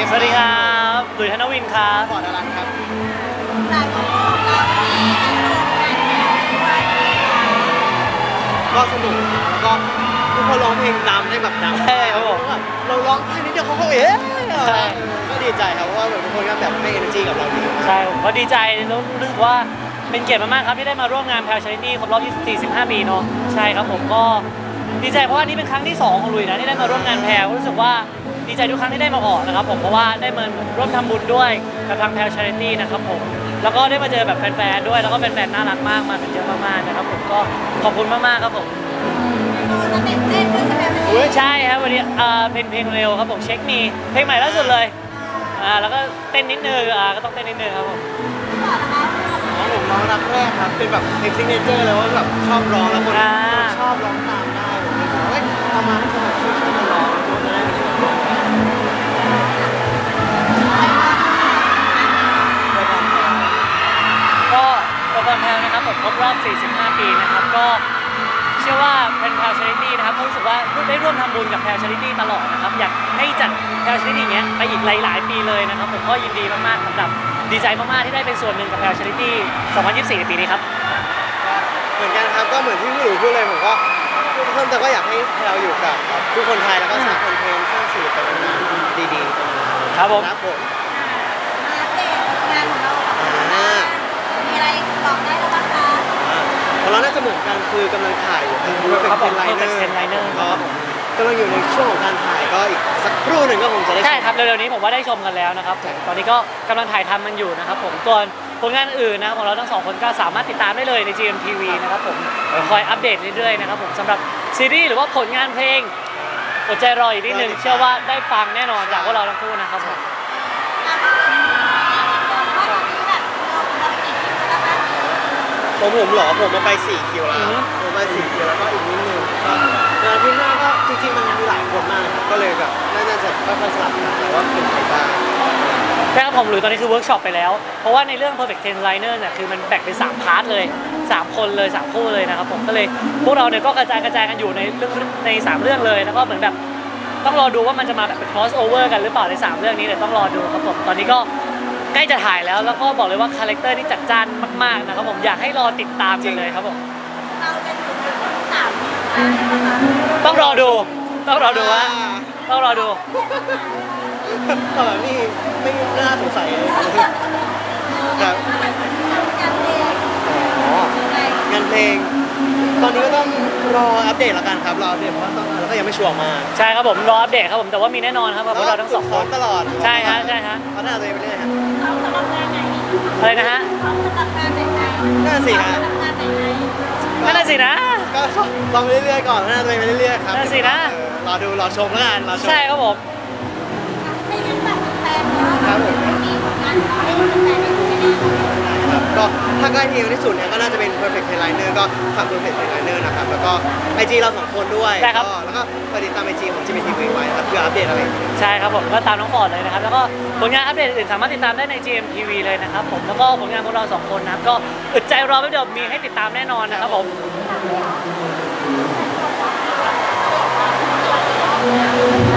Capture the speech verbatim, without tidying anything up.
สวัสดีครับหลุยส์ธนวินครับฟอร์ดอลันครับก็สนุกแล้วก็ทุกคนร้องเพลงนำได้แบบดังใช่ครับผมเราร้องแค่นี้เดียวเขาก็เอ๊ะก็ดีใจครับเพราะว่าทุกคนก็แบบให้ energy กับเราดีใช่ผมก็ดีใจแล้วรู้สึกว่าเป็นเกียรติมากๆครับที่ได้มาร่วมงานแพลชาริตี้ครบรอบสี่สิบห้าปีเนาะใช่ครับผมก็ดีใจเพราะว่านี่เป็นครั้งที่สองของลุยนะที่ได้มาร่วมงานแพลรู้สึกว่าดีใจทุกครั้งที่ได้มาออกนะครับผมเพราะว่าได้มาร่วมทำบุญด้วยกับทางแพลชาริตี้นะครับผมแล้วก็ได้มาเจอแบบแฟนๆด้วยแล้วก็แฟนๆน่ารักมากมากันเยอะมากๆนะครับผมก็ขอบคุณมากๆครับผมใช่ครับวันนี้เป็นเพลงเร็วครับผมเช็คมีเพลงใหม่ล่าสุดเลยอ่าแล้วก็เต้นนิดนึงอ่าก็ต้องเต้นนิดนึงครับผมน้องผมน้องรักแรกครับเป็นแบบเพลงซิกเนเจอร์เลยว่าแบบชอบร้องแล้วคนชอบร้องตามได้ผมเลยบอกว่าทำมาให้คนช่วยช่วยกันร้องก็ตัวแพลนะครับผมครบรอบสี่สิบห้าปีนะครับก็เชื่อว่าเป็นแพลชาริตี้นะครับก็รู้สึกว่าได้ร่วมทำบุญกับแพลชาริตี้ตลอดนะครับอยากให้จัดแพลชาริตี้เงี้ยไปอีกหลายๆปีเลยนะครับผมก็ยินดีมากๆสำหรับดีใจมากๆที่ได้เป็นส่วนหนึ่งกับแพลชาริตี้สองพันยี่สิบสี่ในปีนี้ครับเหมือนกันครับก็เหมือนที่พี่หลุยพูดเลยผมก็เพิ่มแต่ก็อยากให้เราอยู่กับทุกคนไทยแล้วก็สร้างคอนเทนต์สร้างสื่อเป็นงานดีๆครับผมครับผมงานของเรามีอะไรบอกได้หรือเปล่าคะของเราน่าจะเหมือนกันคือกำลังถ่ายอยู่ครับผม Perfect Liner ก็กำลังอยู่ในช่วงของการถ่ายก็อีกสักครู่หนึ่งก็คงจะได้ใช่ครับเร็วๆนี้ผมว่าได้ชมกันแล้วนะครับตอนนี้ก็กำลังถ่ายทำมันอยู่นะครับผมส่วนผลงานอื่นนะของเราทั้งสองคนก็สามารถติดตามได้เลยใน จี เอ็ม ที วี นะครับผมคอยอัปเดตเรื่อยๆนะครับผมสำหรับซีรีส์หรือว่าผลงานเพลงอดใจรออีกนิดนึงเชื่อว่าได้ฟังแน่นอนจากพวกเราทั้งคู่นะครับผมผมผมหรอผมมาไปสี่คิวแล้วผมไปสี่คิวแล้วก็อีกนิดนึงก็งานที่หน้าก็จริงๆมันมีหลายคนมากก็เลยแบบน่าจะค่อยๆสลับกันแต่ว่าเป็นใครบ้างแต่ผมหรือตอนนี้คือเวิร์กช็อปไปแล้วเพราะว่าในเรื่อง Perfect Ten Liner เนี่ยคือมันแบ่งเป็นสามพาร์ทเลยสามคนเลยสามคู่เลยนะครับผมก็เลยพวกเราเนี่ยก็กระจายกระจายกันอยู่ในเรื่องในสามเรื่องเลยแล้วก็เหมือนแบบต้องรอดูว่ามันจะมาแบบเป็น cross over กันหรือเปล่าในสามเรื่องนี้เดี๋ยวต้องรอดูครับผมตอนนี้ก็ใกล้จะถ่ายแล้วแล้วก็บอกเลยว่าคาแรคเตอร์นี่จัดจ้านมากๆนะครับผมอยากให้รอติดตามกันเลยครับผมเราจะอยู่ในสามต้องรอดูต้องรอดูว่าต้องรอดูตอนนี้ไม่น่าสงสัยเลยครับงานเพลงตอนนี้ก็ต้องรออัปเดตแล้วกันครับรออัปเดตเพราะว่าต้องแล้วก็ยังไม่ชัวร์มาใช่ครับผมรออัปเดตครับผมแต่ว่ามีแน่นอนครับกับพวกเราทั้งสองคนตลอดใช่ฮะใช่ฮะพัฒนาตัวเองไปเรื่อยฮะอะไรนะฮะน่าสิฮะน่าสินะก็ลองไปเรื่อยๆก่อนพัฒนาตัวเองไปเรื่อยๆครับน่าสินะรอดูรอชมแล้วกันรอชมใช่ครับผมครับผมก็ถ้าใกล้ทีที่สุดเนี่ยก็น่าจะเป็น Perfect Ten Liner ก็ฝาก Perfect Ten Liner นะครับแล้วก็ ไอ จี เราสองคนด้วยแล้วก็ไปติดตาม ไอ จี ของ จี เอ็ม ที วี ไว้ครับเพื่ออัปเดตอะไรใช่ครับผมก็ตามน้องฟอร์ดเลยนะครับแล้วก็ผลงานอัปเดตอื่นสามารถติดตามได้ใน จี เอ็ม ที วี เลยนะครับผมแล้วก็ผลงานของเราสองคนนะครับก็อึดใจรอไม่เดี๋ยวมีให้ติดตามแน่นอนนะครับผม